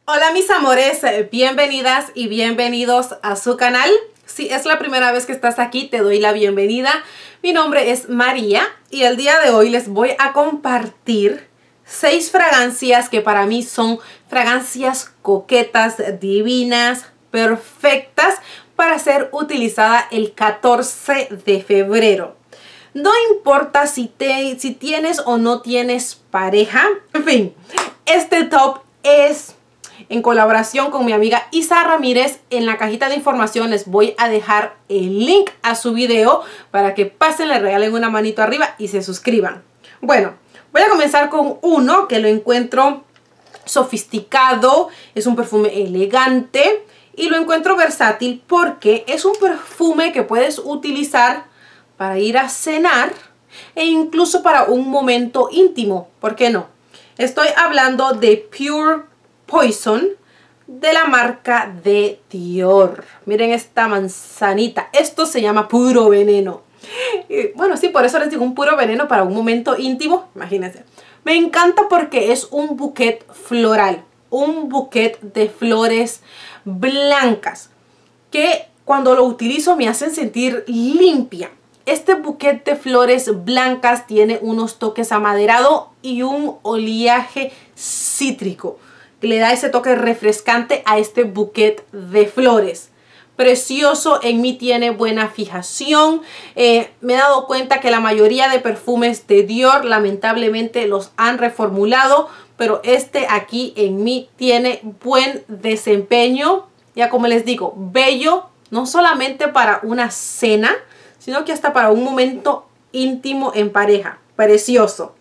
Hola mis amores, bienvenidas y bienvenidos a su canal. Si es la primera vez que estás aquí, te doy la bienvenida. Mi nombre es María y el día de hoy les voy a compartir 6 fragancias que para mí son fragancias coquetas, divinas, perfectas para ser utilizada el 14 de febrero. No importa si tienes o no tienes pareja. En fin, este top es en colaboración con mi amiga Isa Ramírez. En la cajita de información les voy a dejar el link a su video para que pasen, le regalen una manito arriba y se suscriban. Bueno, voy a comenzar con uno que lo encuentro sofisticado, es un perfume elegante y lo encuentro versátil porque es un perfume que puedes utilizar para ir a cenar e incluso para un momento íntimo, ¿por qué no? Estoy hablando de Pure Poison de la marca de Dior. Miren esta manzanita, esto se llama puro veneno. Bueno, sí, por eso les digo un puro veneno para un momento íntimo, imagínense. Me encanta porque es un bouquet floral, un bouquet de flores blancas que cuando lo utilizo me hacen sentir limpia. Este bouquet de flores blancas tiene unos toques amaderado y un oleaje cítrico que le da ese toque refrescante a este bouquet de flores. Precioso, en mí tiene buena fijación. Me he dado cuenta que la mayoría de perfumes de Dior lamentablemente los han reformulado, pero este aquí en mí tiene buen desempeño. Ya como les digo, bello, no solamente para una cena, sino que hasta para un momento íntimo en pareja. Precioso.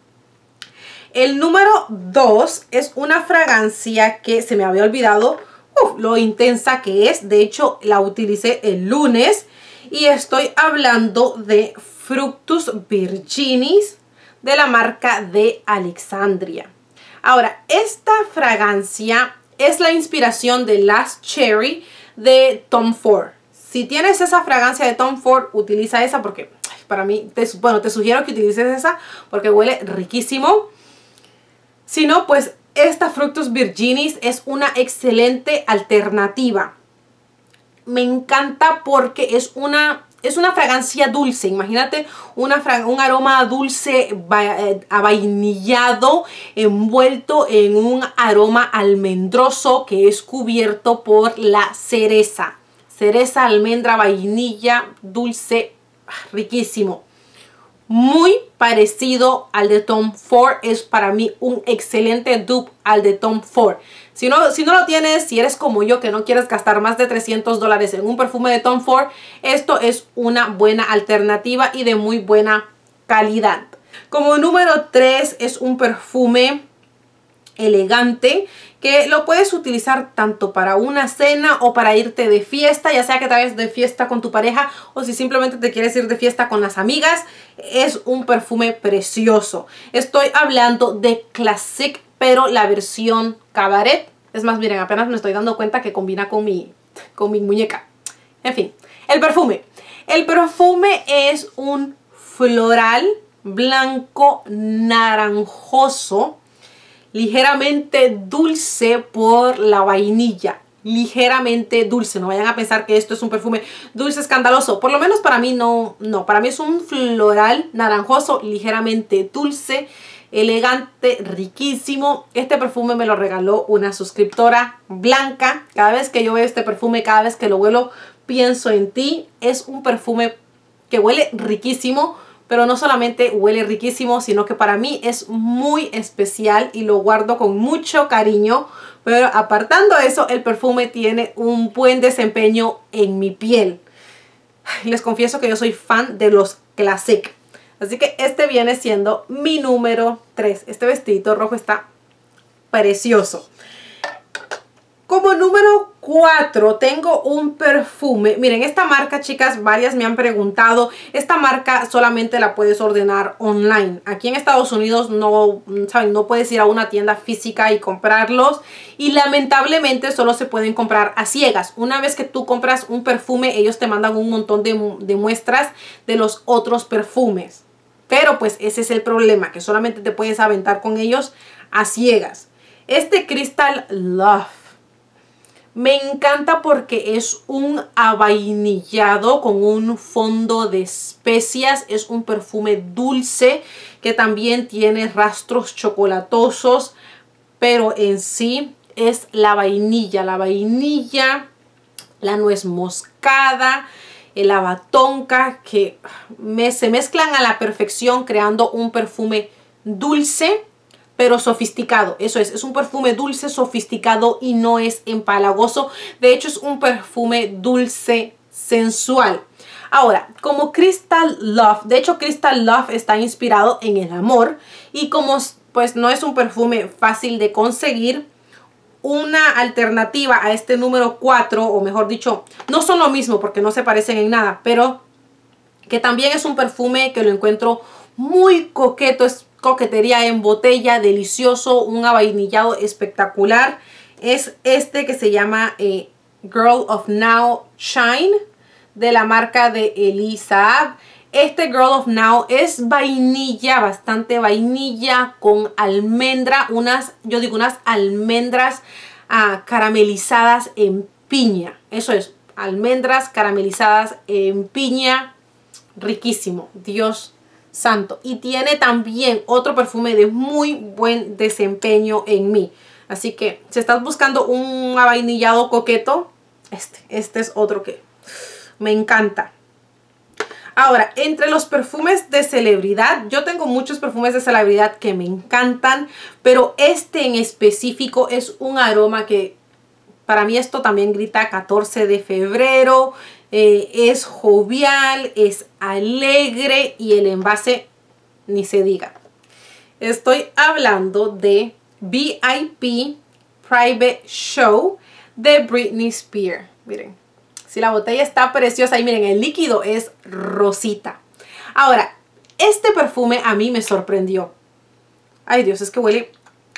El número 2 es una fragancia que se me había olvidado lo intensa que es. De hecho, la utilicé el lunes y estoy hablando de Fructus Virginis de la marca de Alexandria. Ahora, esta fragancia es la inspiración de Last Cherry de Tom Ford. Si tienes esa fragancia de Tom Ford, utiliza esa porque para mí, te sugiero que utilices esa porque huele riquísimo. Si no, pues esta Fructus Virginis es una excelente alternativa. Me encanta porque es una fragancia dulce. Imagínate un aroma dulce avainillado envuelto en un aroma almendroso que es cubierto por la cereza. Cereza, almendra, vainilla, dulce, riquísimo. Muy parecido al de Tom Ford. Es para mí un excelente dupe al de Tom Ford. Si no lo tienes, si eres como yo que no quieres gastar más de $300 en un perfume de Tom Ford, esto es una buena alternativa y de muy buena calidad. Como número 3 es un perfume elegante que lo puedes utilizar tanto para una cena o para irte de fiesta, ya sea que te vayas de fiesta con tu pareja o si simplemente te quieres ir de fiesta con las amigas. Es un perfume precioso. Estoy hablando de Classic, pero la versión cabaret. Es más, miren, apenas me estoy dando cuenta que combina con mi muñeca. En fin, el perfume. El perfume es un floral blanco naranjoso, ligeramente dulce por la vainilla. Ligeramente dulce. No vayan a pensar que esto es un perfume dulce escandaloso. Por lo menos para mí no. Para mí es un floral naranjoso, ligeramente dulce, elegante, riquísimo. Este perfume me lo regaló una suscriptora, Blanca. Cada vez que yo veo este perfume, cada vez que lo huelo, pienso en ti. Es un perfume que huele riquísimo. Pero no solamente huele riquísimo, sino que para mí es muy especial y lo guardo con mucho cariño. Pero apartando eso, el perfume tiene un buen desempeño en mi piel. Les confieso que yo soy fan de los Classic. Así que este viene siendo mi número 3. Este vestidito rojo está precioso. Como número 4 tengo un perfume. Miren, esta marca, chicas, varias me han preguntado. Esta marca solamente la puedes ordenar online. Aquí en Estados Unidos no, ¿saben? No puedes ir a una tienda física y comprarlos. Y lamentablemente solo se pueden comprar a ciegas. Una vez que tú compras un perfume, ellos te mandan un montón de muestras de los otros perfumes. Pero pues ese es el problema, que solamente te puedes aventar con ellos a ciegas. Este Crystal Love Me encanta porque es un avainillado con un fondo de especias. Es un perfume dulce que también tiene rastros chocolatosos, pero en sí es la vainilla, la nuez moscada, el avatonca, que se mezclan a la perfección creando un perfume dulce pero sofisticado. Eso es un perfume dulce, sofisticado y no es empalagoso. De hecho, es un perfume dulce, sensual. Ahora, como Crystal Love, de hecho Crystal Love está inspirado en el amor, y como pues no es un perfume fácil de conseguir, una alternativa a este número 4, o mejor dicho, no son lo mismo porque no se parecen en nada, pero que también es un perfume que lo encuentro muy coqueto, es coquetería en botella, delicioso, un avainillado espectacular. Es este que se llama Girl of Now Shine, de la marca de Elisa. Este Girl of Now es vainilla, bastante vainilla con almendra, unas almendras caramelizadas en piña. Eso es, almendras caramelizadas en piña, riquísimo, Dios santo. Y tiene también otro perfume de muy buen desempeño en mí. Así que si estás buscando un avainillado coqueto, este es otro que me encanta. Ahora, entre los perfumes de celebridad, yo tengo muchos perfumes de celebridad que me encantan, pero este en específico es un aroma que para mí esto también grita 14 de febrero. Es jovial, es alegre y el envase ni se diga. Estoy hablando de VIP Private Show de Britney Spears. Miren, si la botella está preciosa y miren, el líquido es rosita. Ahora, este perfume a mí me sorprendió. Ay Dios, es que huele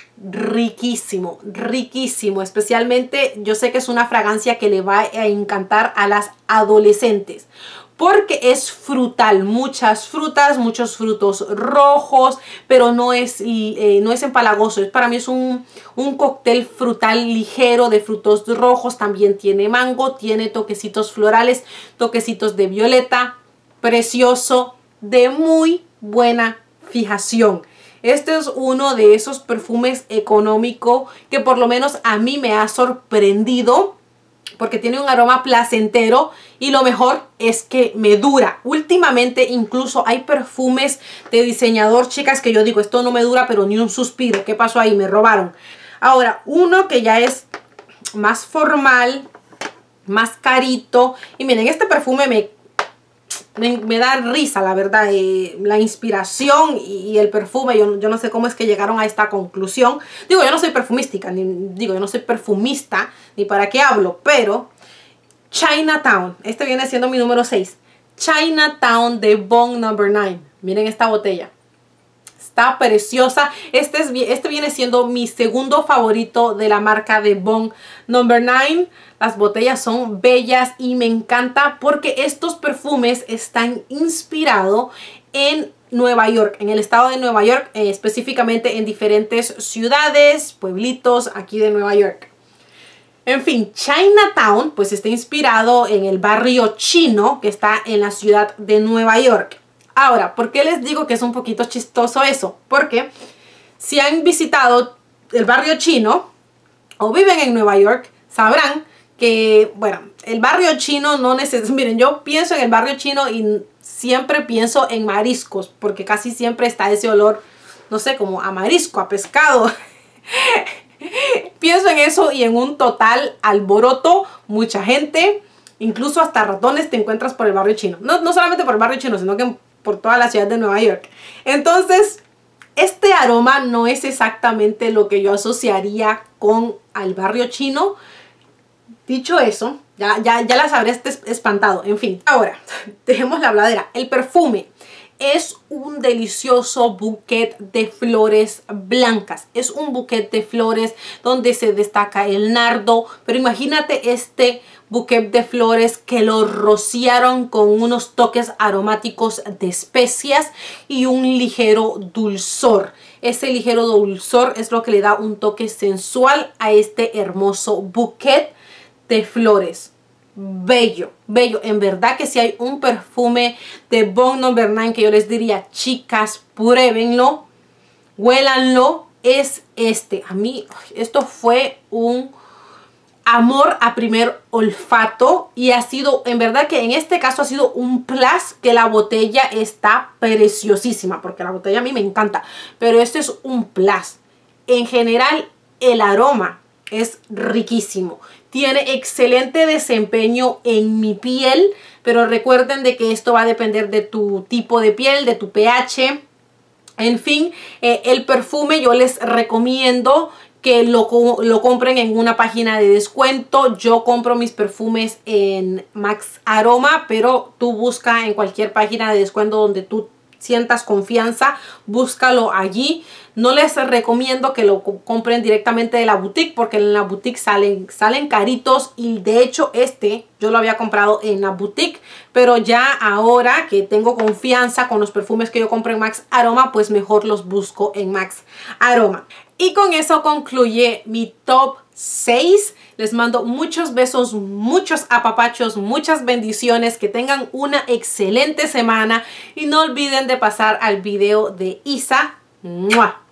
riquísimo, riquísimo. Especialmente yo sé que es una fragancia que le va a encantar a las adolescentes, porque es frutal, muchas frutas, muchos frutos rojos, pero no es empalagoso. Para mí es un cóctel frutal ligero de frutos rojos. También tiene mango, tiene toquecitos florales, toquecitos de violeta. Precioso, de muy buena fijación. Este es uno de esos perfumes económicos que por lo menos a mí me ha sorprendido, porque tiene un aroma placentero y lo mejor es que me dura. Últimamente incluso hay perfumes de diseñador, chicas, que yo digo, esto no me dura pero ni un suspiro. ¿Qué pasó ahí? Me robaron. Ahora, uno que ya es más formal, más carito. Y miren, este perfume me da risa, la verdad. La inspiración y el perfume, yo no sé cómo es que llegaron a esta conclusión. Digo, yo no soy perfumística, yo no soy perfumista, ni para qué hablo, pero Chinatown, este viene siendo mi número 6. Chinatown de Bong No. 9. Miren esta botella. Está preciosa. Este viene siendo mi segundo favorito de la marca de Bong No. 9. Las botellas son bellas y me encanta porque estos perfumes están inspirados en Nueva York, en el estado de Nueva York, específicamente en diferentes ciudades, pueblitos aquí de Nueva York. En fin, Chinatown pues está inspirado en el barrio chino que está en la ciudad de Nueva York. Ahora, ¿por qué les digo que es un poquito chistoso eso? Porque si han visitado el barrio chino o viven en Nueva York, sabrán que, bueno, el barrio chino no necesita... Miren, yo pienso en el barrio chino y siempre pienso en mariscos, porque casi siempre está ese olor, no sé, como a marisco, a pescado. Pienso en eso y en un total alboroto, mucha gente, incluso hasta ratones te encuentras por el barrio chino. No solamente por el barrio chino, sino que por toda la ciudad de Nueva York. Entonces, este aroma no es exactamente lo que yo asociaría con al barrio chino. Dicho eso, ya las habré espantado. En fin, ahora, dejemos la habladera. El perfume es un delicioso bouquet de flores blancas. Es un bouquet de flores donde se destaca el nardo. Pero imagínate este bouquet de flores que lo rociaron con unos toques aromáticos de especias y un ligero dulzor. Ese ligero dulzor es lo que le da un toque sensual a este hermoso bouquet de flores. Bello, bello. En verdad que si hay un perfume de Bon No. 9 que yo les diría, chicas, pruébenlo, huélanlo, es este. A mí esto fue un amor a primer olfato y ha sido, en verdad que en este caso ha sido un plus, que la botella está preciosísima, porque la botella a mí me encanta, pero este es un plus. En general el aroma es riquísimo, tiene excelente desempeño en mi piel, pero recuerden de que esto va a depender de tu tipo de piel, de tu pH. En fin, el perfume yo les recomiendo que lo compren en una página de descuento. Yo compro mis perfumes en Max Aroma, pero tú busca en cualquier página de descuento donde tú sientas confianza, búscalo allí. No les recomiendo que lo compren directamente de la boutique, porque en la boutique salen caritos, y de hecho este yo lo había comprado en la boutique, pero ya ahora que tengo confianza con los perfumes que yo compro en Max Aroma, pues mejor los busco en Max Aroma. Y con eso concluye mi top 6. Les mando muchos besos, muchos apapachos, muchas bendiciones. Que tengan una excelente semana. Y no olviden de pasar al video de Isa. ¡Mua!